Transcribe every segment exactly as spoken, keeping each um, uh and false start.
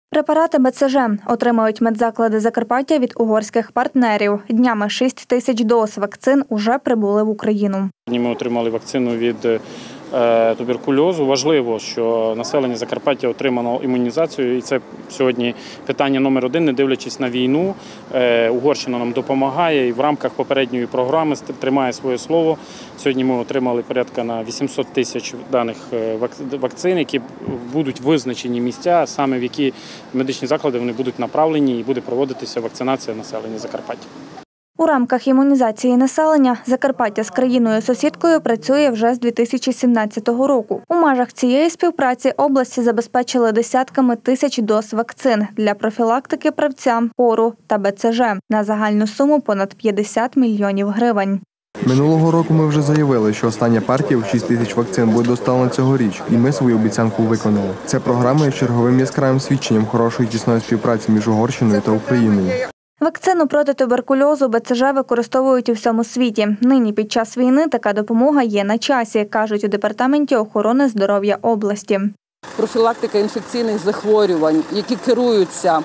Препарати Б Це Же отримають медзаклади Закарпаття від угорських партнерів. Днями шість тисяч доз вакцин уже прибули в Україну. Ми отримали вакцину від туберкульозу. Важливо, що населення Закарпаття отримало імунізацію, і це сьогодні питання номер один, не дивлячись на війну. Угорщина нам допомагає і в рамках попередньої програми тримає своє слово. Сьогодні ми отримали порядка на вісімсот тисяч даних вакцин, які будуть визначені місця, саме в які медичні заклади вони будуть направлені і буде проводитися вакцинація населення Закарпаття. У рамках імунізації населення Закарпаття з країною-сусідкою працює вже з дві тисячі сімнадцятого року. У межах цієї співпраці області забезпечили десятками тисяч доз вакцин для профілактики правця, кору та Б Це Же на загальну суму понад п'ятдесят мільйонів гривень. Минулого року ми вже заявили, що остання партія в шість тисяч вакцин буде доставлена цьогоріч, і ми свою обіцянку виконали. Ця програма є черговим яскравим свідченням хорошої тісної співпраці між Угорщиною та Україною. Вакцину проти туберкульозу Б Це Же використовують у всьому світі. Нині під час війни така допомога є на часі, кажуть у Департаменті охорони здоров'я області. Профілактика інфекційних захворювань, які керуються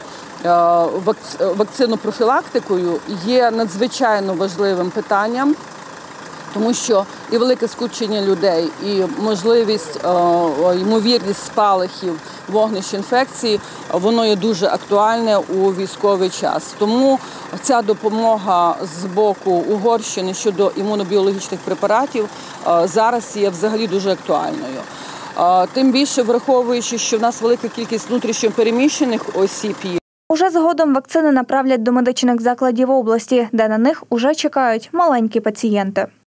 вакцинопрофілактикою, є надзвичайно важливим питанням, тому що і велике скупчення людей, і можливість, ймовірність спалахів, вогнищ інфекції, воно є дуже актуальне у військовий час. Тому ця допомога з боку Угорщини щодо імунобіологічних препаратів зараз є взагалі дуже актуальною. Тим більше враховуючи, що в нас велика кількість внутрішньопереміщених осіб є. Уже згодом вакцини направлять до медичних закладів області, де на них уже чекають маленькі пацієнти.